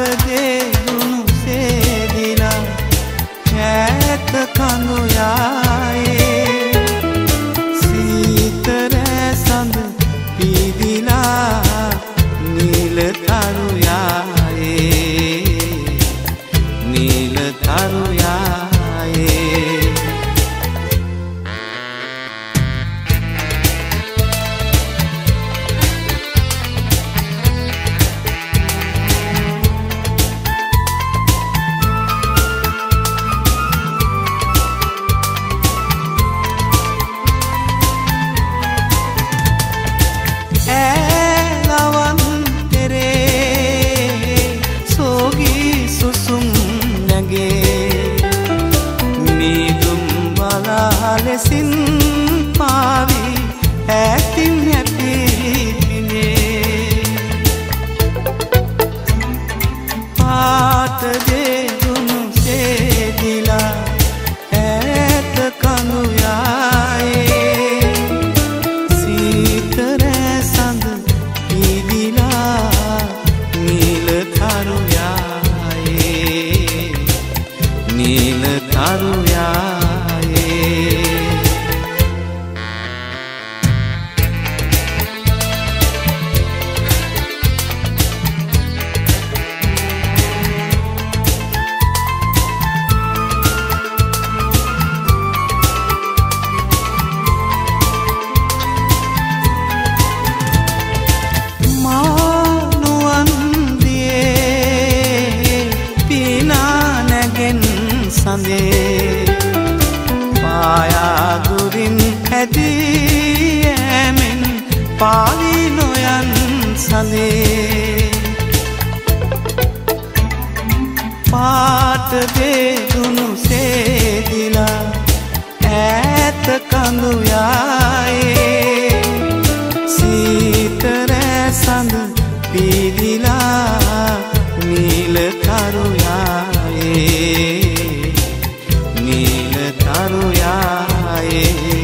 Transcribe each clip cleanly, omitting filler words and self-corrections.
දෙදුණු සේදිලා ඈත කඳු යායේ සීතල සඳ පීදිලා නිල තරු යායේ නිල තරු යායේ ලෙසින් පාවි ඈතින් හැපිනේ පාට දෙදුණු සේදිලා ඈත කඳු යායේ සීතල සඳ පීදිලා නිල තරු යායේ නිල තරු යායේ පායා දුරින් ඇදී ඇමෙන් පාලි නොයන් සඳේ පාට දෙදුණු සේදිලා ඈත කඳු යායේ සීතල සඳ පීදිලා නිල තරු යායේ නිල තරු යායේ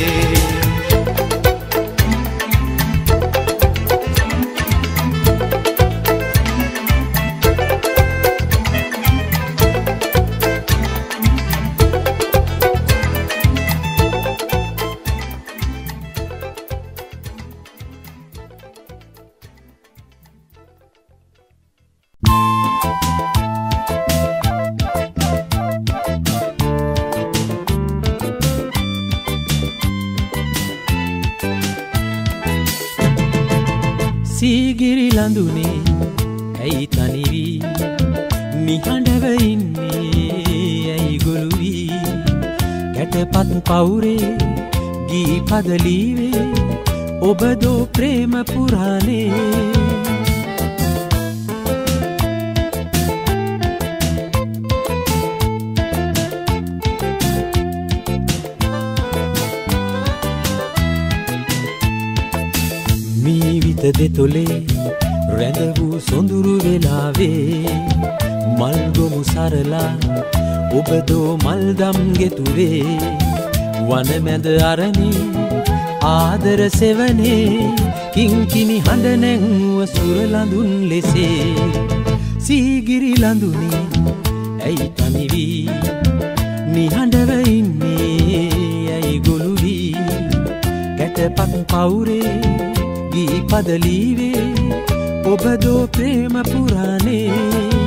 සීගිරි ලඳුනේ ඇයි තනිවී නිහඬව ඉන්නේ ඇයි ගොළු වී ගැටපත් පවුරේ ගී පදලීවේ ඔබ දෝ ප්‍රේම පුරානේ දෙතොලේ රැඳ වූ සොඳුරු වෙලාවේ මල්ගොමු සරලා ඔබදෝ මල්දම් ගෙතුවේ වනමැද අරණේ ආදර සෙවනේ කිංකිණි හඬ නැංව සුරලඳුන් ලෙසේ සීගිරි ලඳුනේ ඇයි තනිවී නිහඬව ඉන්නේ ඇයි ගොළු වී ගැටපත් පවුරේ ගී පදලීවේ ඔබදෝ ප්‍රේම පුරානේ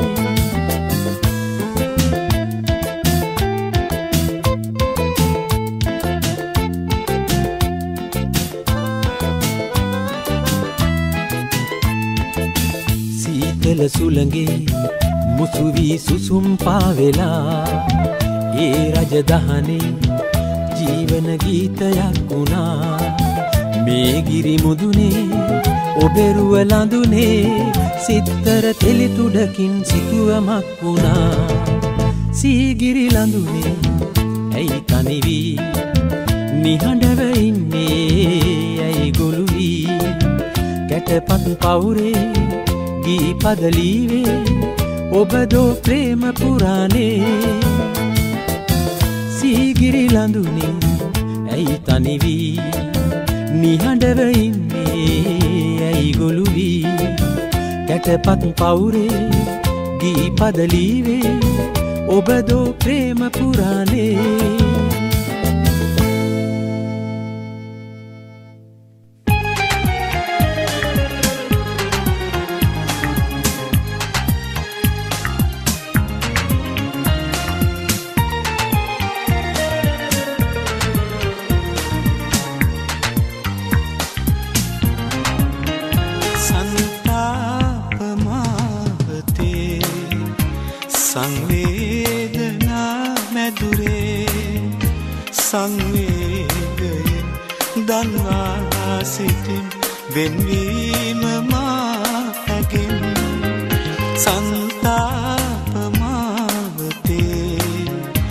සීතල සුළඟේ මුසුවී සුසුම් පාවෙලා ඒ රජදහනේ ජීවන ගීතයක් වුණා මේ ගිරි මුදුනේ ඔබෙරුව ලඳුනේ සිත්තර තෙලිතුඩකින් සිතුවමක් වුණා සීගිරි ලඳුනේ ඇයි තනිවී නිහඬව ඉන්නේ ඇයි ගොළු වී ගැටපත් පවුරේ ගී පදලීවේ ඔබදෝ ප්‍රේම පුරානේ සීගිරි ලඳුනේ ඇයි තනිවී නිහඬව ඉන්නේ ඇයි ගොළු වී ගැටපත් පවුරේ ගී පදලීවේ ඔබදෝ ප්‍රේම පුරාණේ සංවේදනා මැදුරේ සංවේගයෙන් දන්වා සිටින් වෙන්වීම මාගෙන් සංතාප මාවතේ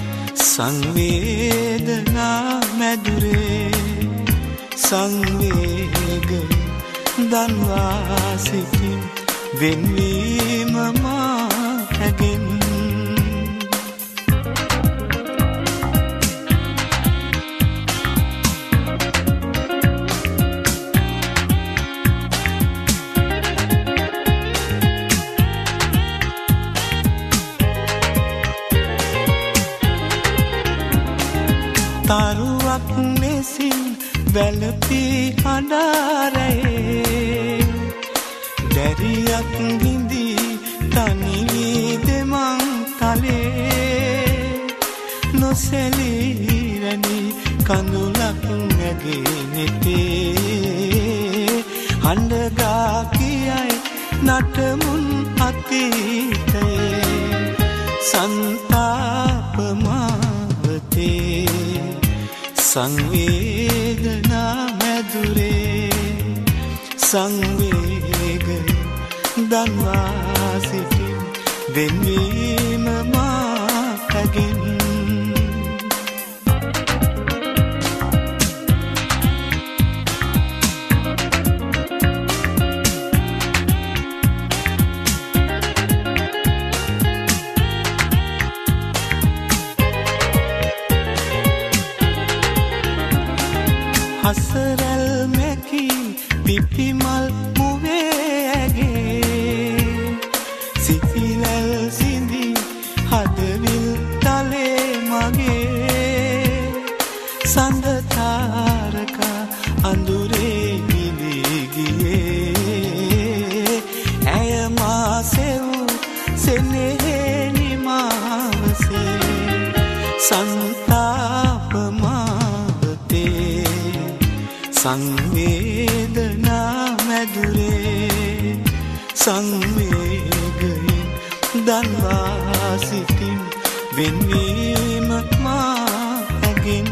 සංවේදනා මැදුරේ සංවේගයෙන් දන්වා සිටින් වෙන්වීම මාගෙන් තරුවක් ලෙසින් වැළපී හඬාරයේ දැරියක් හිඳී තනි වී දෙමන් තලේ නොසැලී රැඳි කඳුලක් නැගේ නෙතේ හඬගා කියයි නටමුන් අතීතයේ සංතාප මාවතේ සංවේදනා මැදුරේ සංවේගයෙන් දන්වා සිටින් වෙන්වීම මාගෙන් හසරල් මැකී පිපිමල් මුවේගේ සිතිලල් සිඳි හදවිල් තලේ මගේ සඳතාරකා අඳුරේ ගිලී ගියේ ඇය මා සෙව් සෙනෙහෙනි මාවසේ සංතාප මාවතේ සංවේදනා මැදුරේ සංවේගයෙන් දන්වා සිටින් වෙන්වීම මාගෙන්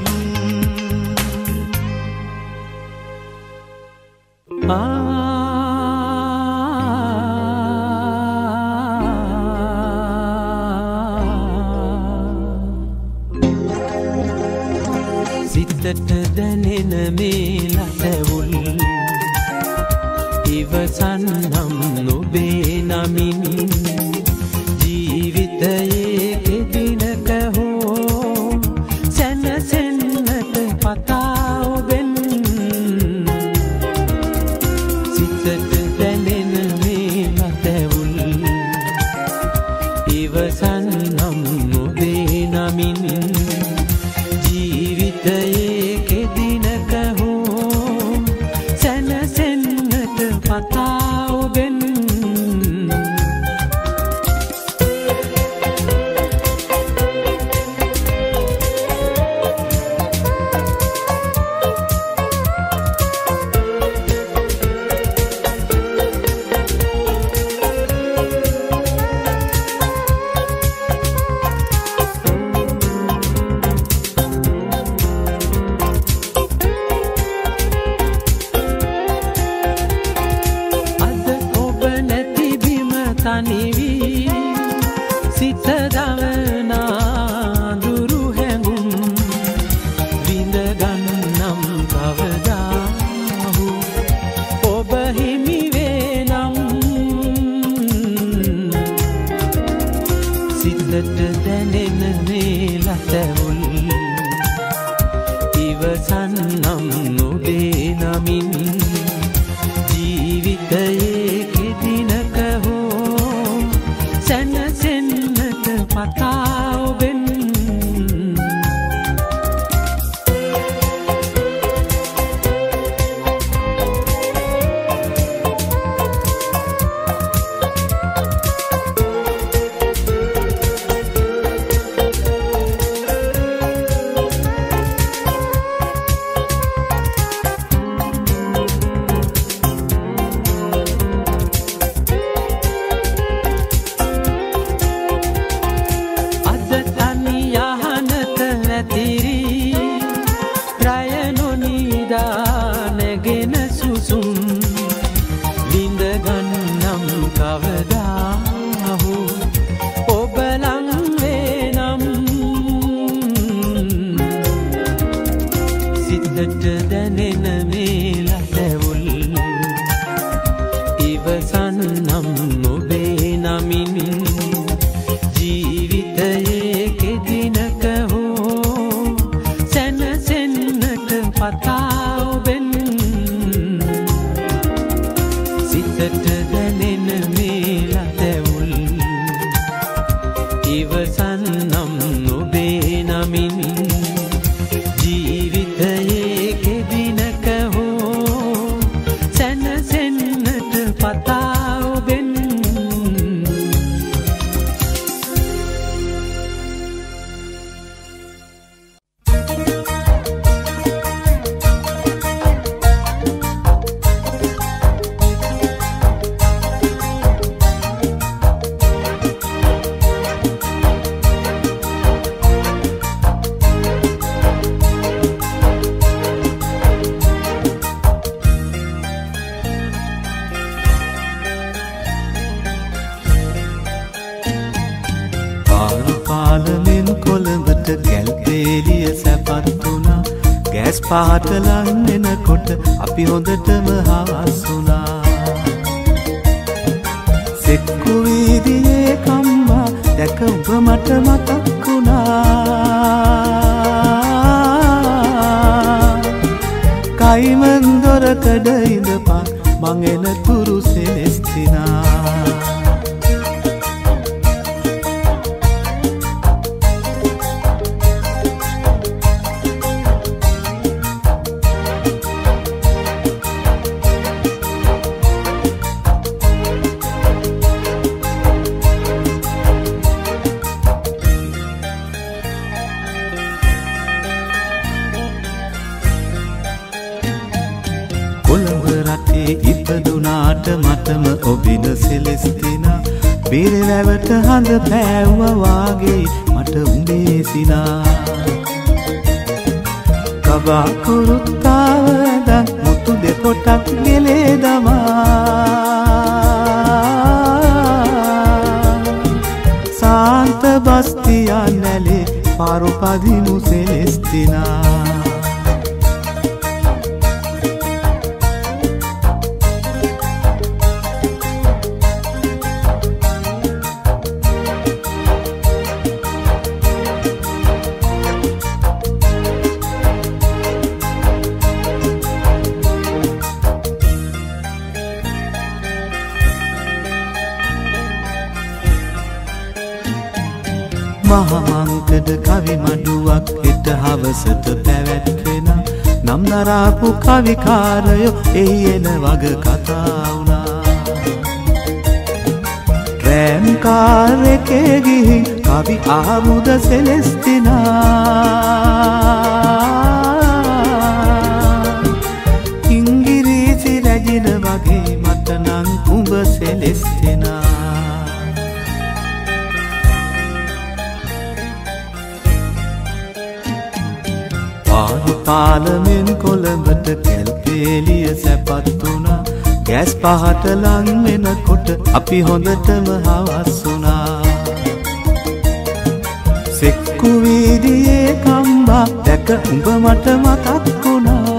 සිතට දැනෙන මේ ලතැවුල් ඉවසන්නම් නොබේ නමින් ජීවිතයේ කෙදිනක හෝ සැනසෙන්නට පතා ඔබෙන් සිතට දැනෙන මේ ලතැවුල් ඉවසන්නම් නොබේ නමින් ජීවිතයේ කෙදිනක හෝ සැනසෙන්නට පතා ඔබෙන් තනිවී සිත දවනා දුරු හැඟුම් විඳගන්නම් කවදාහු ඔබ හිමිවේ නම් සිතට දැනෙන මේ ලතැවුල් ඉවසන්නම් නොබේ නමින් ජීවිතයේ කෙදිනක හෝ සැනස ගන්නම් කවදා හෝ ඔබ ලං වෙනම් සිතට දැනෙන මේ ලැබුල් ඉවසන්නම් ඔබේ නමින් ජීවිතයේ කෙදිනක හෝ සැනසෙන්නට පතා ඔබෙන් සිතට දැනෙන මේ ලැබුල් ඉවසන්නම් ඔබේ නමින් ජීවිතයේ කෙදිනක හෝ සැනසෙන්නට පතා ඔබෙන් පාලමෙන් කොළඹට ගැල්පේලිය සැපත් වුණා ගෑස් පහට ලං වෙනකොට අපි හොඳටම හවස් වුණා සෙක්කු වීදියේ කම්මා දැක ඔබ මට මතක් වුණා කයිමන් දොරකඩ ඉඳපන් මං එන තුරු සෙලෙස්තිනා ඉපදුනාට මටම ඔබින සෙලෙස්තිනා බිරවැවට හඳ පෑව්වා වාගේ මට උඹේ සිනා කබා කුරුත්තාව ඇඳන් මුතු දෙපොටක් ගෙලේ දමා සාන්ත බස්තියා නැලේ පාරු පදිමු සෙලෙස්තිනා මහමංකඩ කවි මඩුවක් හෙට හවසට පැවැත්වෙන නම් දරාපු කවිකාරයෝ එහි එන වග කතා වුණා රෑම් කාර් එකේ ගිහින් කවි ආමුද සෙලෙස්තිනා ඉංගිරීසි රැජින වගේ මට නම් උඹ සෙලෙස්තිනා පාලමෙන් කොළඹට කැල්පේලිය සැපත් වුණා ගෑස් පහට ලං වෙනකොට අපි හොඳටම හවස් වුණා සෙක්කු වීදියේ කම්බා දැක උඹ මට මතක් වුණා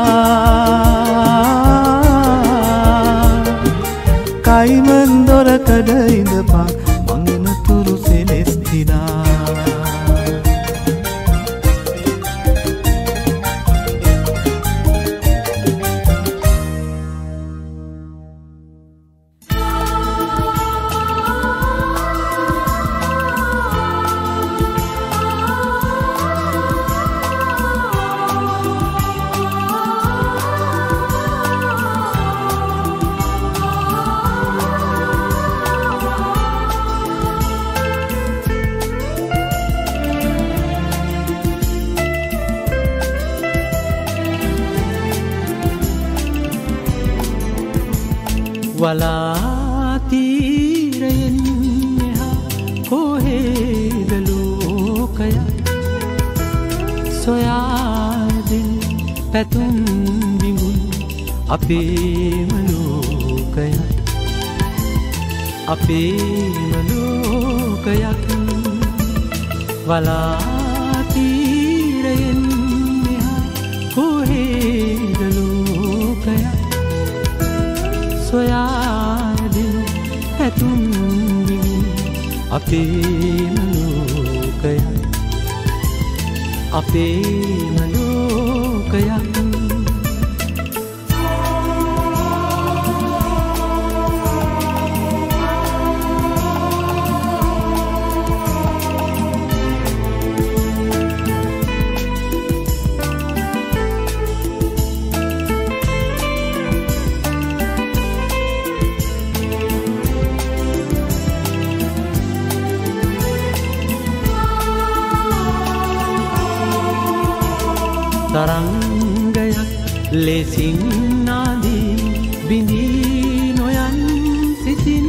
කයිමන් දොරකඩ ඉඳපන් මං එන තුරු සෙලෙස්තිනා වලාතීරයෙන් මෙහා කොහෙද ලෝකය සොයාදෙන් පැතුම් බිඟුන් අපේම ලෝකය අපේම ලෝකයක් වලාතීරයෙන් මෙහා කොහේද ලෝකයක් සොයාදින ඇතුම් විඳින අපේම ලෝකයක් අපේම ලෝකයක් තරංගයක් ලෙසින් නාදී බිඳී නොයන් සිතින්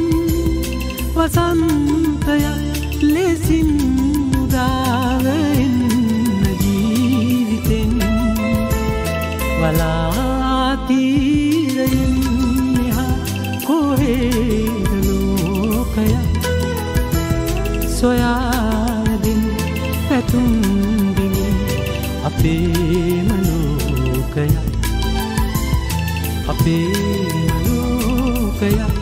වසන්තයක් ලෙසින් උදාවෙන්න ජීවිතෙන් වලාතීරයෙන් මෙහා කොහේද ලෝකයක් සොයාදින් පැතුම් අපේම ලෝකයක් අපේම ලෝකයක්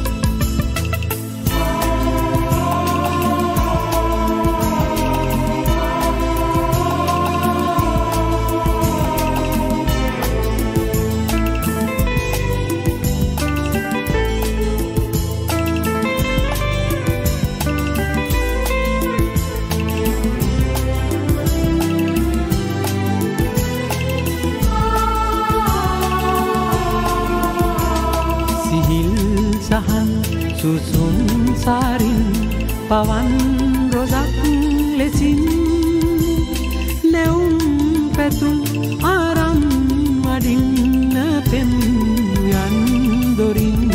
සුසුම් සාරින් පවන් රොසක් ලෙසින් නැවුම් පැතුම් ආරම් වඩින්න පෙම් යන් දොරින්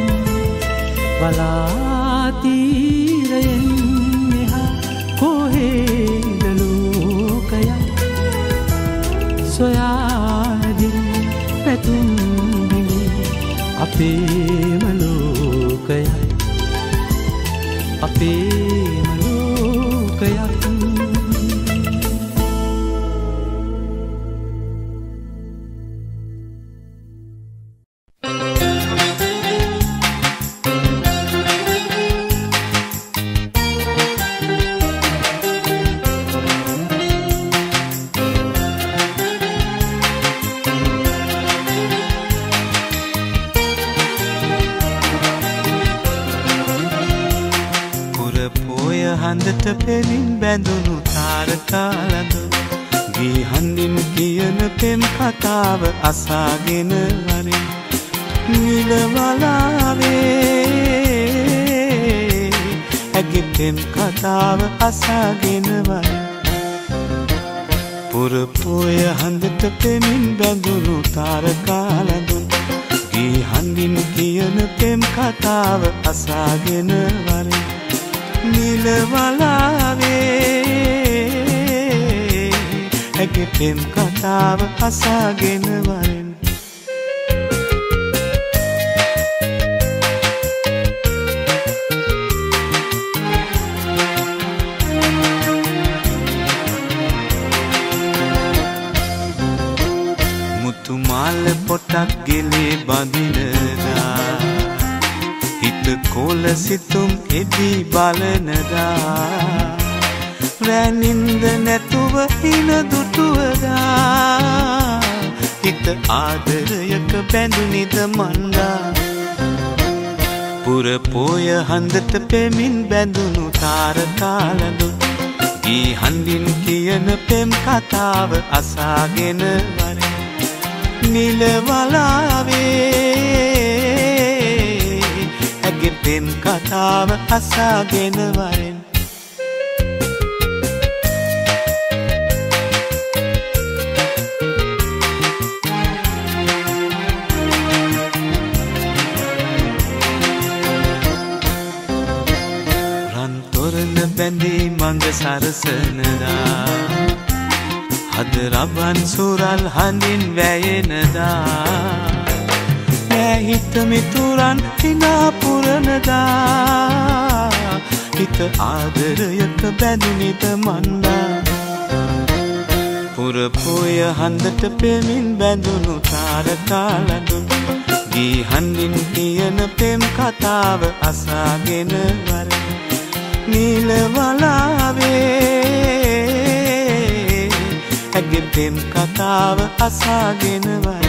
වලාතීරයෙන් මෙහා කොහේද ලෝකයක් සොයාදින් පැතුම් අපේම ලෝකයක් අපේම ලෝකයක් හඳට පෙමින් බැඳුණු තාරකාලඳු ගී හඬින් කියන පෙම් කතාව අසාගෙන වරින් නිලවලාවේ ඇගේ පෙම් කතාව අසාගෙන වරින් පුරපොය හඳට පෙමින් බැඳුණු තාරකාලඳු ගී හඬින් කියන පෙම් කතාව අසාගෙන වරින් නිලවලාවේ ඇගේ පෙම් කතාව අසාගෙන වරින් මුතුමාල පොටක් ගෙලේ බඳිනදා හිත කොල සිතුම් එදී බලනදා රැනින්ද නැතුව හින දුටුවදා හිත ආදරයක බැඳුනිද මන්දා පුරපොය හඳට පෙමින් බැඳුණු තාරකාලඳු ගී හඬින් කියන පෙම් කතාව අසාගෙන වරින් නිලවලාවේ ඇගේ පෙම් කතාව අසාගෙන වරින් රන්තොරණ බැඳී මඟ සරසනදා හද රබන් සුරල් හඳින් වැයෙනදා නෑ හිත මිතුරන් හිනා පුරනදා හිත ආදරයක බැඳුනිද මන්දා පුරපුය හන්දට පෙමින් බැඳුණු තාරකා ලඳුන් ගී හන්දින් කියන පෙම් කතාව අසාගෙන වර නීල වලාවේ ඇගේ පෙම් කතාව අසාගෙන වර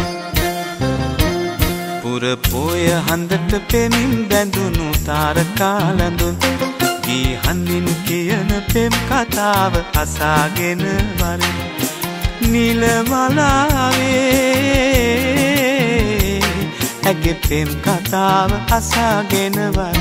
පුරපුය හන්දට පෙමින් බැඳුණු තාරකා ලඳුන් ගී හන්දින් කියන පෙම් කතාව අසාගෙන වර නීල වලාවේ ඇගේ පෙම් කතාව අසාගෙන වර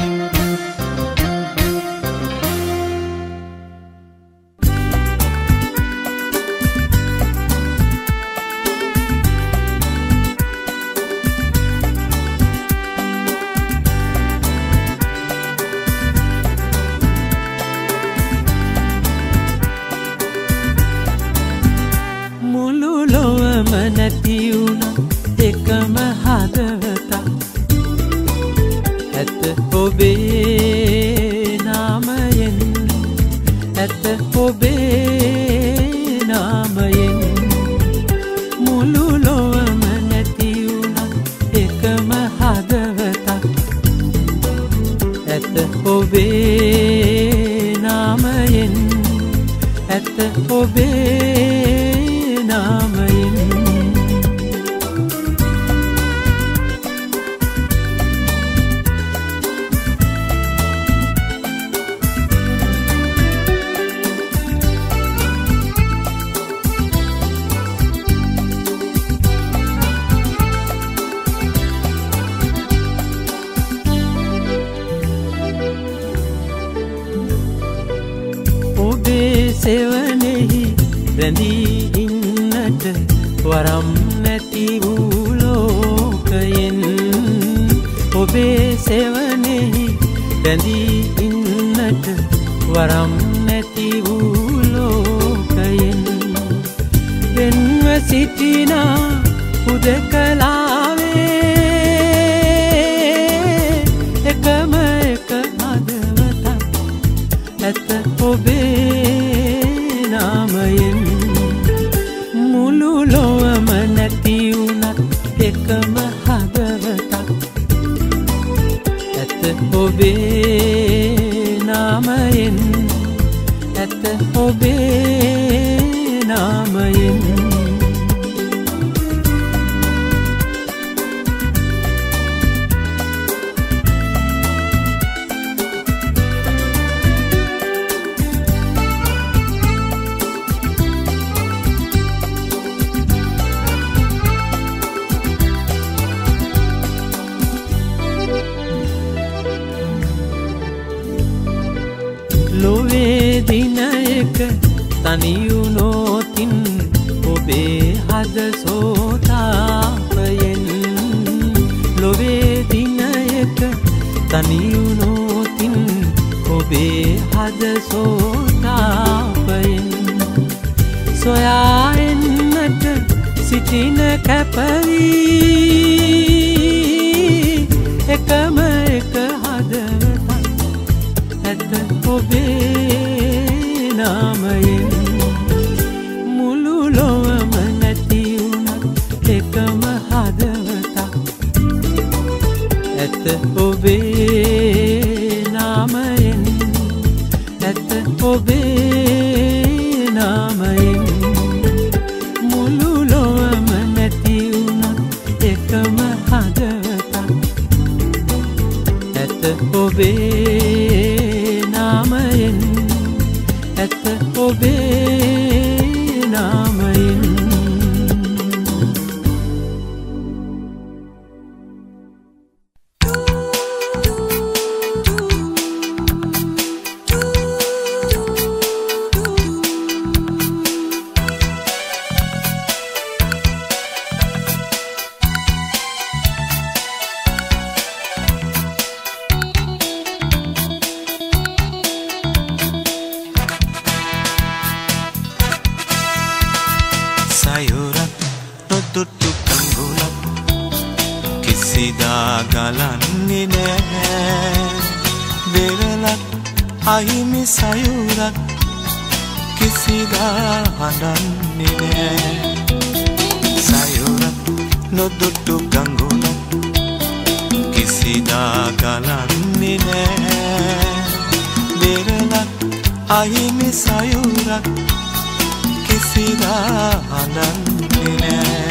නැති වුණා එකම හදවතක් ඇත ඔබේ නාමයෙන් ඇත ඔබේ නාමයෙන් මුළු ලොවම නැති වුණා එකම හදවතක් ඇත ඔබේ නාමයෙන් ඇත ඔබේ නාමයෙන් සෙවනෙහි රැඳී ඉන්නට වරම් නැති වූ ලෝකයෙන් ඔබේ සෙවනෙහි රැඳී ඉන්නට වරම් නැති වූ ලෝකයෙන් වෙන්ව සිටිනා හුදකලාවේ එකම එක හදවතක් ඇත ඔබේ නාමයෙන් මුළු ලොවම නැති වුණත් එකම හදවතක් ඇත ඔබේ නාමයෙන් ඇත ඔබේ නාමයෙන් ලොවේ දිනයක තනියුනෝතින් ඔබේ හද සෝතාපයෙන් ලොවේ දිනයක තනියුනෝතින් ඔබේ හද සෝතාපයෙන් සොයා එන්නට සිටින කැපවී එකම එක හදවතක් ඇත ඔබේ නාමයෙන් මුළු ලොවම නැති වුණත් එකම හදවතක් ඇත ඔබේ නාමයෙන් ඇත ඔබේ නාමයෙන් මුළු ලොවම නැති වුණත් එකම හදවතක් ඇත ඔබේ නාමයෙන් ඇත ඔබේ නාමයෙන් කිසිදා ගලන්නේ නෑ වෙරළක් අහිමි සයුරක් කිසිදා හඬන්නේ නෑ සයුරක් නොදුටු ගඟුලක් කිසිදා ගලන්නේ නෑ වෙරළක් අහිමි සයුරක් කිසිදා හඬන්නේ නෑ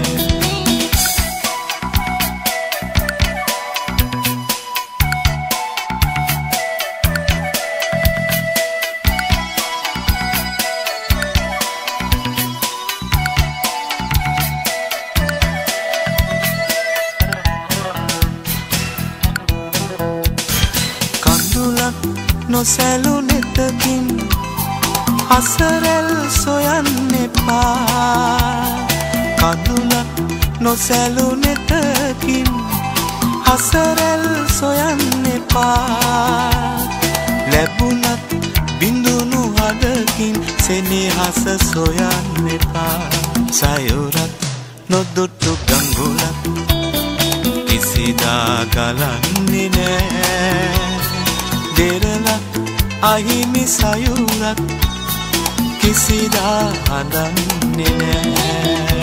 නොසැලු නෙතකින් හසරැල් සොයන්න එපා කඳුලක් නොසැලු නෙතකින් හසරැල් සොයන්න එපා ලැබුණත් බිඳුණු හදකින් සෙනෙහස සොයන්න එපා සයුරක් නොදුටු ගඟුලක් කිසිදා ගලන්නේ නෑ දෙරළක් අහිමි සයුරක් කිසිදා හඬන්නේ නෑ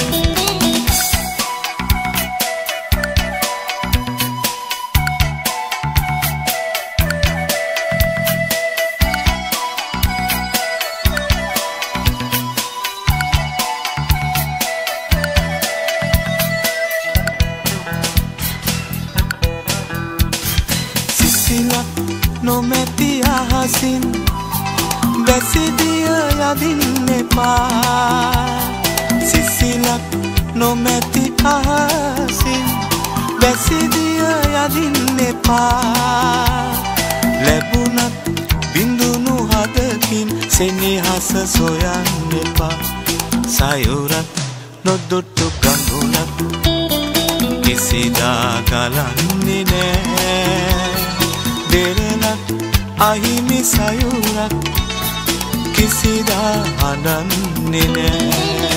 නොමැති අහසින් බැසිදිය යදින්න එපා සිසිලක් නොමැති අහසින් බැසිදිය යදින්න එපා ලැබුණත් බිඳුණු හදකින් සෙනෙහස සොයන්න එපා සයුරක් නොදුටු ගඟුලක් කිසිදා ගලන්නේ නෑ දෙරළක් අහිමි සයුරක් කිසිදා හඬන්නේ නෑ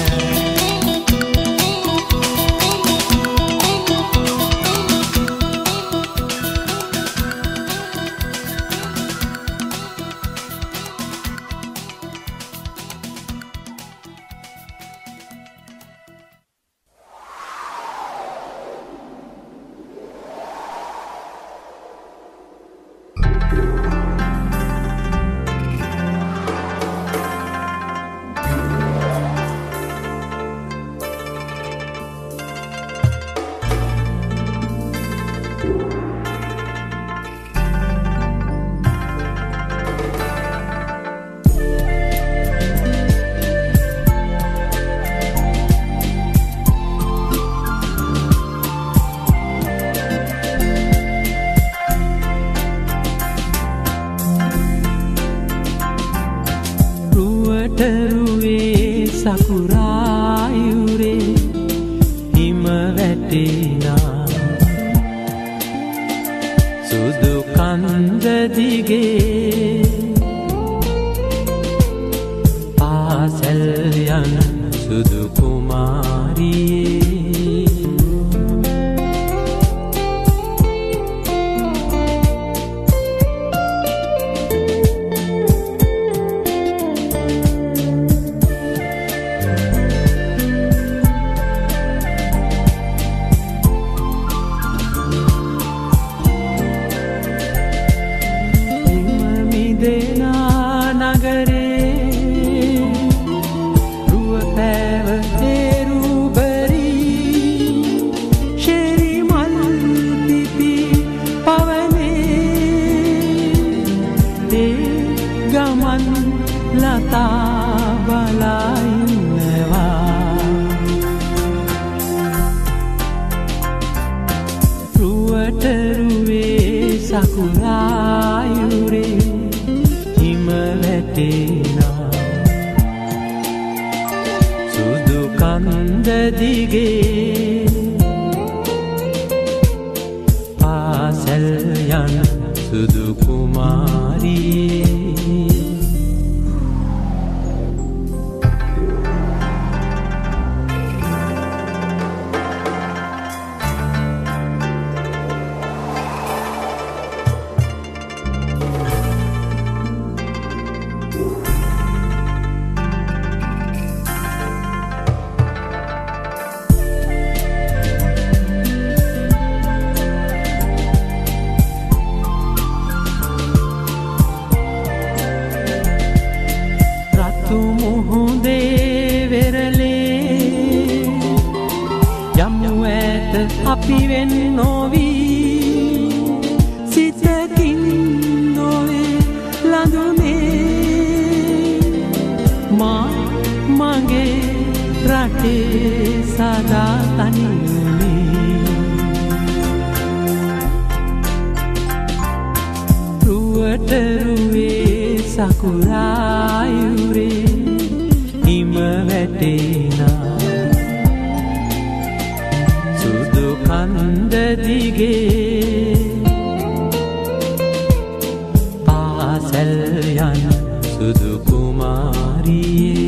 අපි වෙන් නොවී සිතකින් නොවේ ළඟුනේ මා මගේ රටේ සදා තනිවුනේ රුවට රුවේ සකුරායුරේ හිම වැටෙනා සුදු කන්ද දිගේ පාසල් යන සුදු කුමාරියේ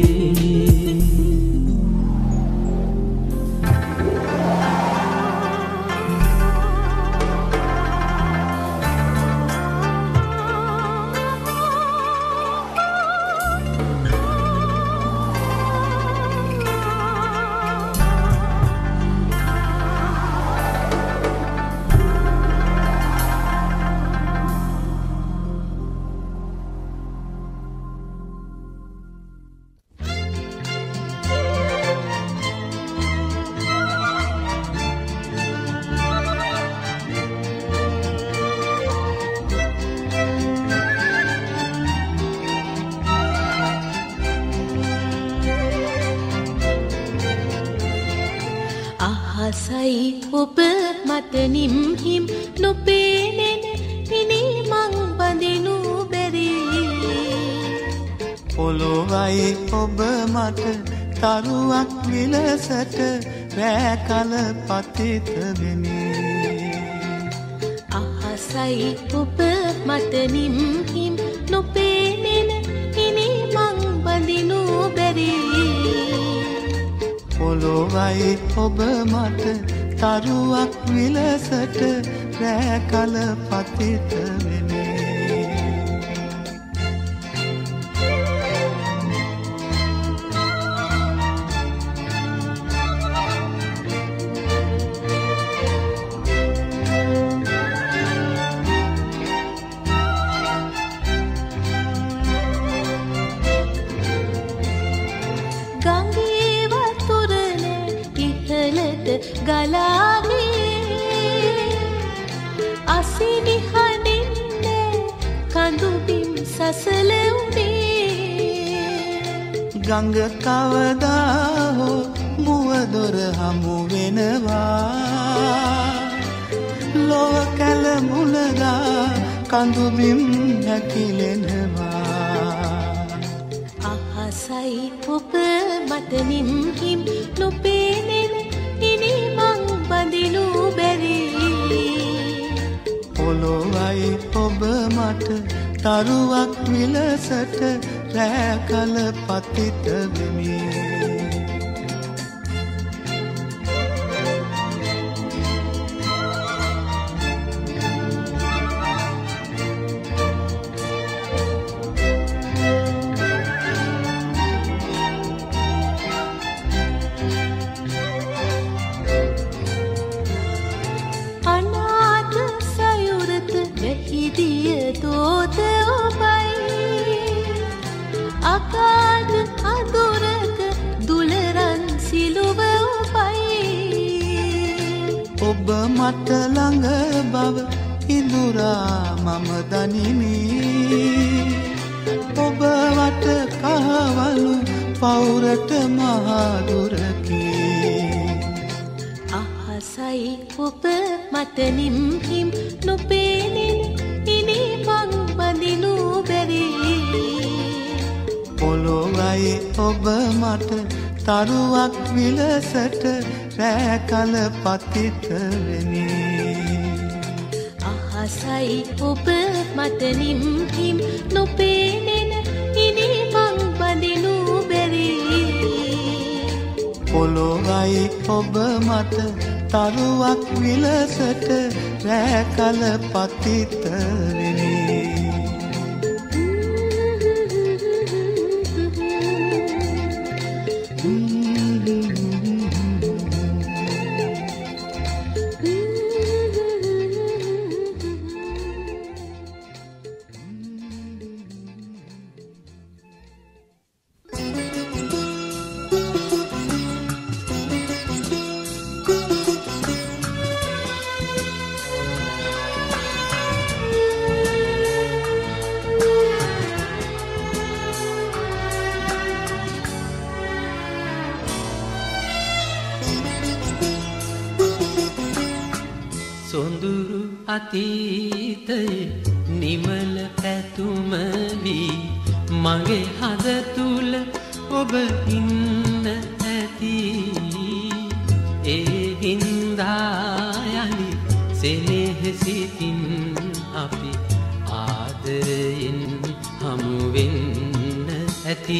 ආසයි ඔබ මත නිම්හිම් නොපේනෙන හිනි මං බඳිනු බැරි පොළොවයි ඔබ මට තරුවක් විලසට රෑ කල පතිත වෙමි ආසයි ඔබ මත නිම්හිම් නොපේනෙන හිනි මං බඳිනු බැරි පොළොවයි ඔබ මට තරුවක් විලසට රෑ කල පතිත වෙමි ගලාගේ අසිනි හඬින්නේ කඳුබිම් සසල උනේ ගඟ කවදා හෝ මුවදොර හමු වෙනවා ලොව කැල මුලදා කඳුබිම් හැකිලෙනවා අහසයි ඔබ මත නිම්හිම් නොපේනෙන හිනි මං බඳිනු බැරි පොළොවයි ඔබ මට තරුවක් විලසට රෑ කල පතිත වෙමි ඔබ මට ළඟ බව ඉඳුරා මම දනිමි ඔබ වට කහවලු පවුරට මහදුරකි අහසයි ඔබ මත නිම්හිම් නොපේනෙන හිනි මං බඳිනු බැරි පොළොවයි ඔබ මට තරුවක් විලසට රෑ කල පතිත වෙමි අහසයි ඔබ මත නිම්හිම් නොපේනෙන හිනි මං බඳිනු බැරි පොළොවයි ඔබ මට තරුවක් විලසට රෑ කල පතිත වෙමි අතීතයේ නිමල පැතුම වී මගේ හද තුල ඔබ ඉන්න ඇති ඒ හින්දා යලි සෙනෙහසිතින් අපි ආදරයෙන් හමු වෙන්න ඇති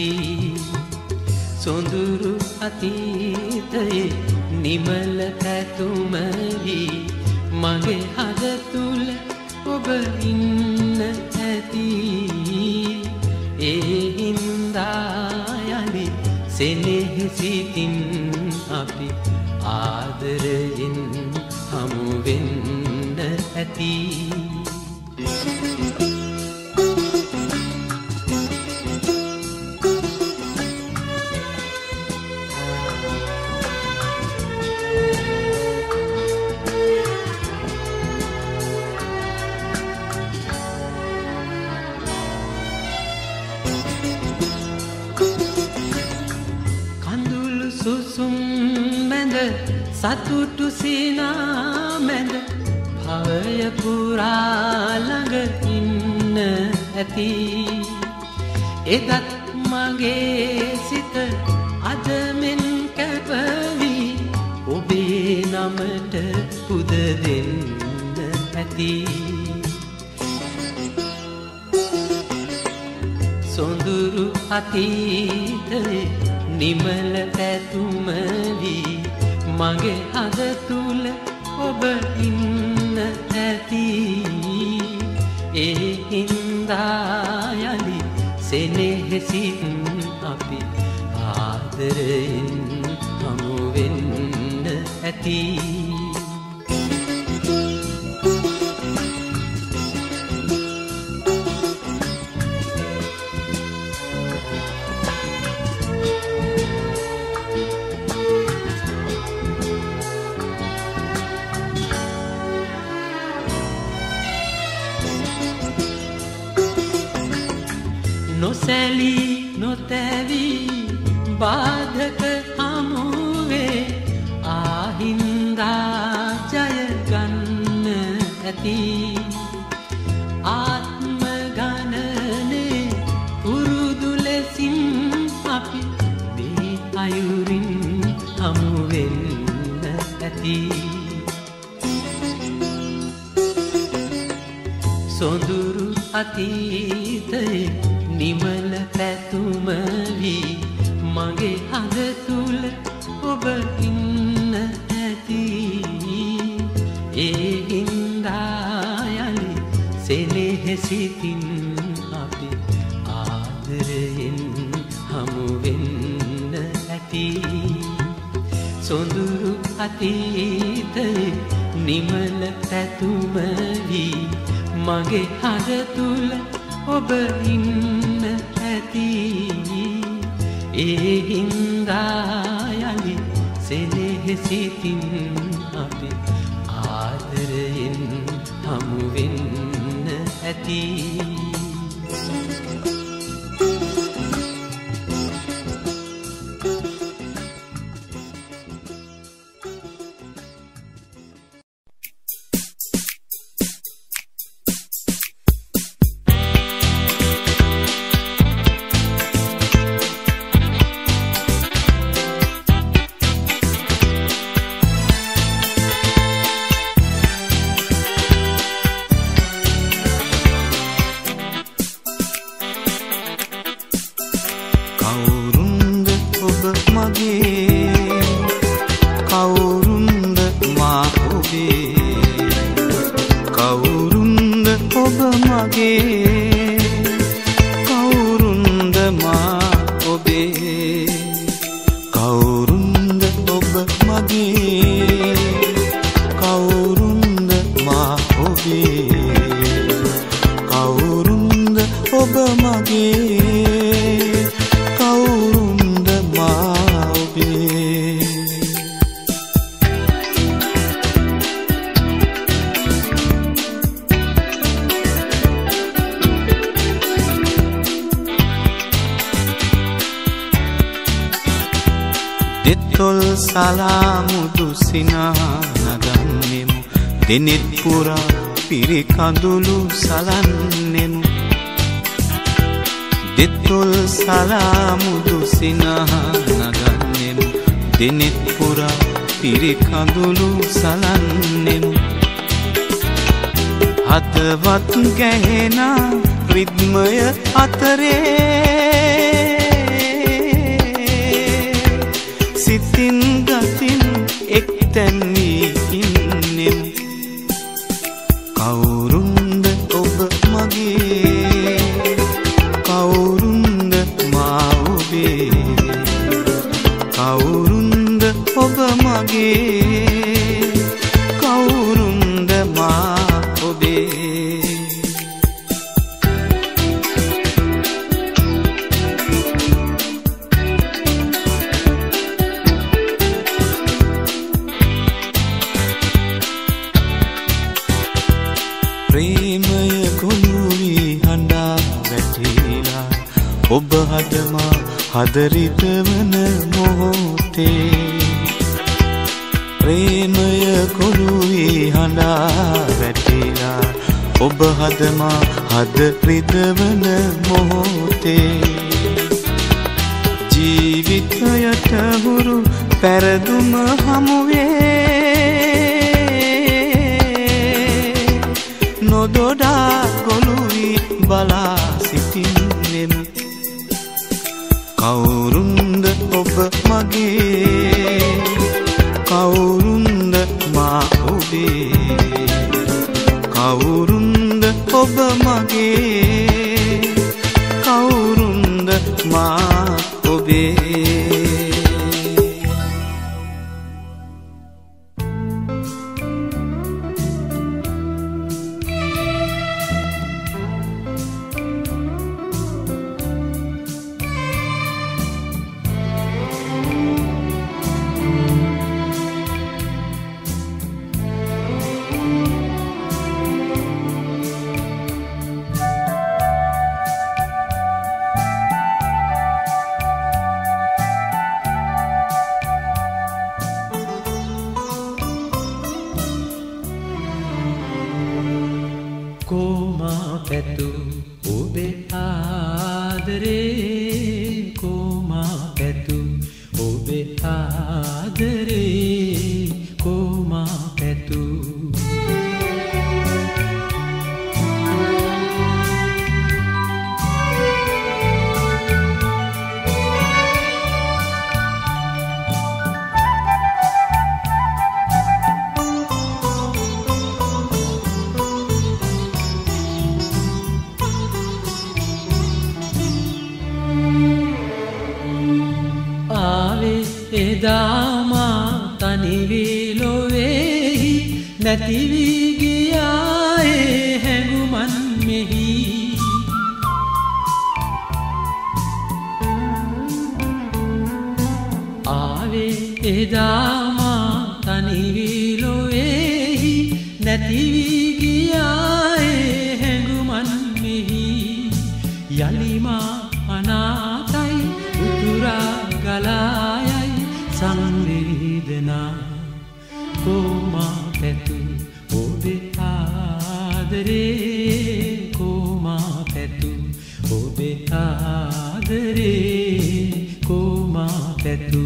සොඳුරු අතීතයේ නිමල පැතුම වී මගේ හද තුල ඔබ ඉන්න ඇති ඒ හින්දා යලි සෙනෙහසිතින් අපි ආදරයෙන් හමු වෙන්න ඇති සතුටු සිනා මැද භවය පුරා ළඟ ඉන්න ඇති එදත් මගේ සිත අද මෙන් කැපවි ඔබේ නමට පුද දෙන්න ඇති සොඳුරු අතීතයේ නිමල පැතුම වී මගේ හද තුල ඔබ ඉන්න ඇති ඒ හින්දා යලි සෙනෙහසින් අපි ආදරයෙන් හමු වෙන්න ඇති නොසැලී නොතැවී බාධක හමුවේ ආහින්දා ජය ගන්න ඇති ආත්ම ගණනේ පුරුදු ලෙසින් අපි මේ අයුරින් හමු වෙන්න ඇති සොඳුරු අතීතයේ නිමල පැතුම වී මගේ හද තුල ඔබ ඉන්න ඇති ඒ හින්දා යලි සෙනෙහසිතින් අපි ආදරයෙන් හමු වෙන්න ඇති සොඳුරු අතීතයේ නිමල පැතුම වී මගේ හද තුල ඔබ ඉන්න ඇති ඒ හින්දා යලි සෙනෙහසිතින් අපි ආදරයෙන් හමු වෙන්න ඇති දෙතොල් සලාමුදු සිනා නගන්නෙමු දෙනෙත් පුරා පිරිකඳුළු සලන්නෙමු දෙතොල් සලාමුදු සිනහ නගන්නෙමු දෙනෙත් පුරා පිරිකඳුළු සලන්නෙමු හදවත් ගැහෙන රිද්මය අතරේ සිතින් ගතින් එක්තැන් වී ඉන්නෙමු කවුරුන්ද ඔබ මගේ කවුරුන්ද මා ඔබේ කවුරුන්ද ඔබ මගේ කවුරුන්ද මා ඔබේ ප්‍රේමය ගොනුවී හඬා වැටිලා ඔබ හදමා හදරිතවන මොහොතේ ප්‍රේමය ගොනුවී හඬා වැටිලා ඔබ හදමා හදරිතවන මොහොතේ ජීවිතයට හුරු පැරදුම හමුවේ නොදොඩා ගොළුවී බලා සිටින්නෙමු කවුරුන්ද ඔබ මගේ කවුරුන්ද මා ඔබේ කවුරුන්ද ඔබ මගේ කවුරුන්ද මා ඔබේ එදාමා තනිවී ලොවේහි නැතිවී ගියායේ හැඟුමන් මෙහි ආවේ එදාමා තනිවී ලොවේහි නැතිවී ගියායේ හැඟුමන් මෙහි යලිමා අනාතයි උතුරා ගලායයි සංවේදනා කොමා පැතු ඔබේ ආදරේ කොමා පැතු ඔබේ ආදරේ කොමා පැතු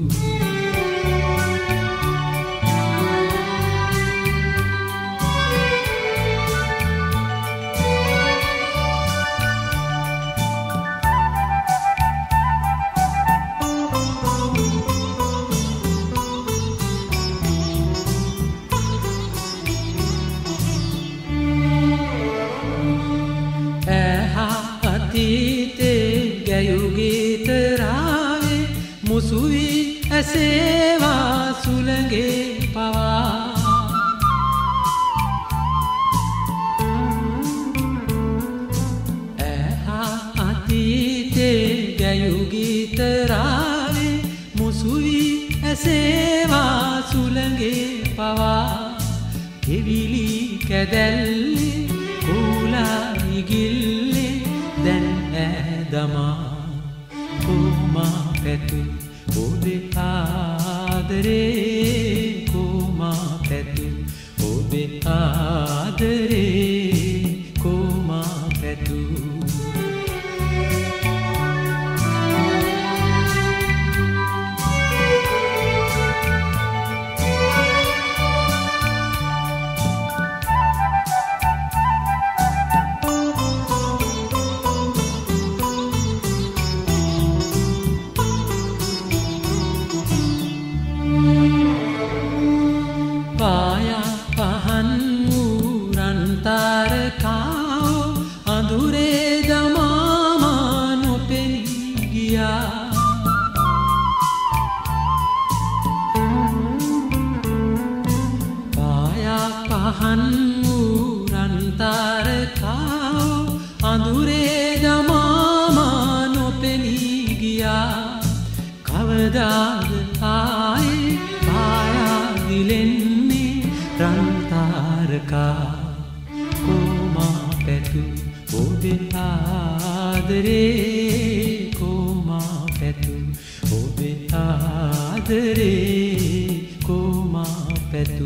මුසුවී ඇසේවා සුළඟේ පවා ඇහා අතීතේ ගැයු ගීතරාවේ මුසුවී ඇසේවා සුළඟේ පවා කෙවිලි කැදැල්ලේ කූලා ඉගිල්ලේ දැන් ඇදමා කොමා පැතු ඔබේ ආදරේ කොමා පැතු ඔබේ ආදරේ තාරකාවෝ අඳුරේ දමාමා නොපෙනී ගියා. පායක් පහන් වූ රන් තාරකාවෝ අඳුරේ දමාමා නොපෙනී ගියා. කවදාද ආයේ පායා දිලෙන්නේ රන් තාරකා කොමා පැතු ඔබේ ආදරේ කොමා පැතු ඔබේ ආදරේ කොමා පැතු.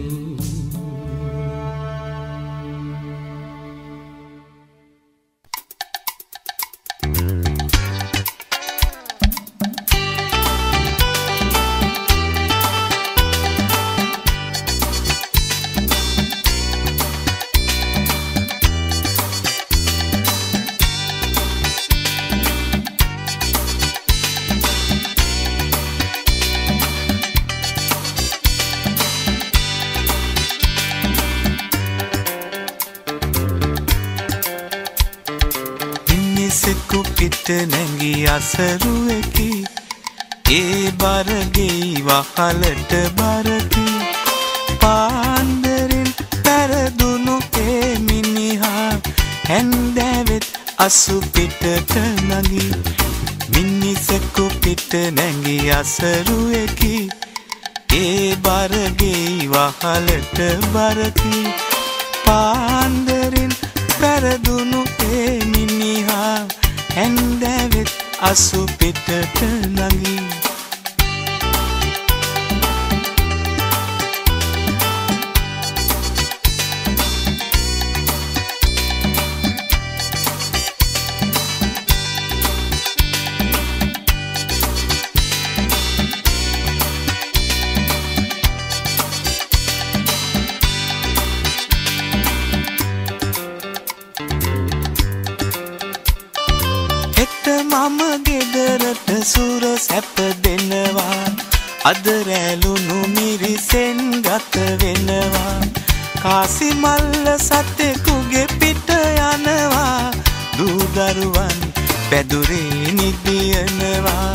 නැගී අසරුවකි ඒ බරගෙයි වහලට බරකි පාන්දරෙන් පැරදුණු ඒ මිනිහා හැන්දෑවෙත් අසු පිටට නගී මිනිසෙකු පිට නැගී අසරුවකි ඒ බරගෙයි වහලට බරකි පාන්දරෙන් පැරදුණු ඒ මිනිහා හැන්දෑවෙත් අසු පිටට නගී. මම ගෙදරට සුර සැප දෙනවා අද රැළුණු මිරිසෙන් ගත වෙනවා කාසි මල්ල සතෙකුගේ පිට යනවා දූ දරුවන් පැදුරේ නිදියනවා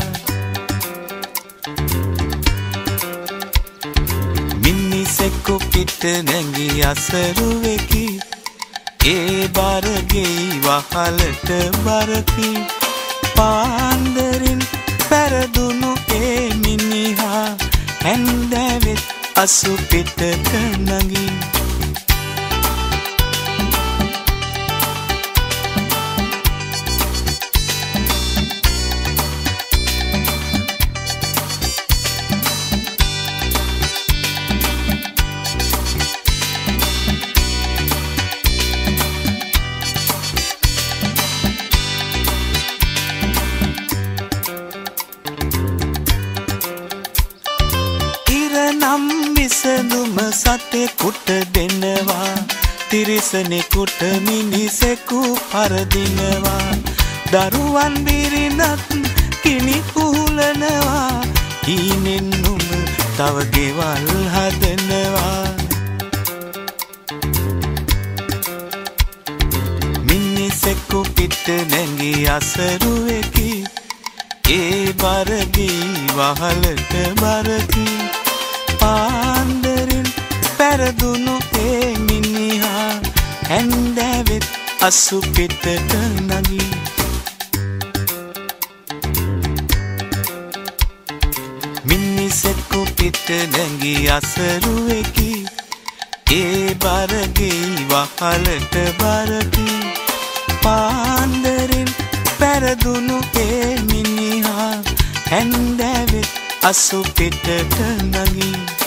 මිනිසෙකු පිට නැගී අසරුවෙකි ඒ බරගෙයි වහලට බරකි පාන්දරින් පැරදුණු ඒ මිනිහා හැන්දෑවෙත් අසු පිටට නගී. විසඳුම සතෙකුට දෙනවා තිරිසනෙකුට මිනිසෙකු පරදිනවා දරුවන් බිරිඳත් කිනි පුහුලනවා හීනෙන් නුඹ තව ගෙවල් හදනවා මිනිසෙකු පිට නැගී අසරුවෙකි ඒ බරගී වහලට බරකි පාන්දරින් පැරදුණු ඒ මිනිහා හැන්දෑවෙත් අසු පිටට නගී. මිනිසෙකු පිට නැගී අසරුවෙකි ඒ බරගෙයි වහලට බරකි පාන්දරින් පැරදුණු ඒ මිනිහා හැන්දෑවෙත් අසු පිටට නගී.